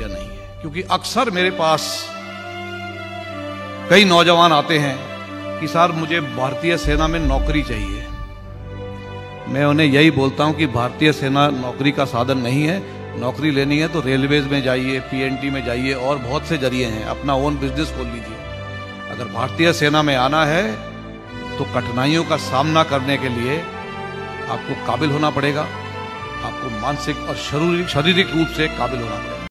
या नहीं है। क्योंकि अक्सर मेरे पास कई नौजवान आते हैं कि सर मुझे भारतीय सेना में नौकरी चाहिए। मैं उन्हें यही बोलता हूं कि भारतीय सेना नौकरी का साधन नहीं है। नौकरी लेनी है तो रेलवेज में जाइए, पीएनटी में जाइए, और बहुत से जरिए हैं। अपना ओन बिजनेस खोल लीजिए। अगर भारतीय सेना में आना है तो कठिनाइयों का सामना करने के लिए आपको काबिल होना पड़ेगा। आपको मानसिक और शारीरिक रूप से काबिल होना पड़ेगा।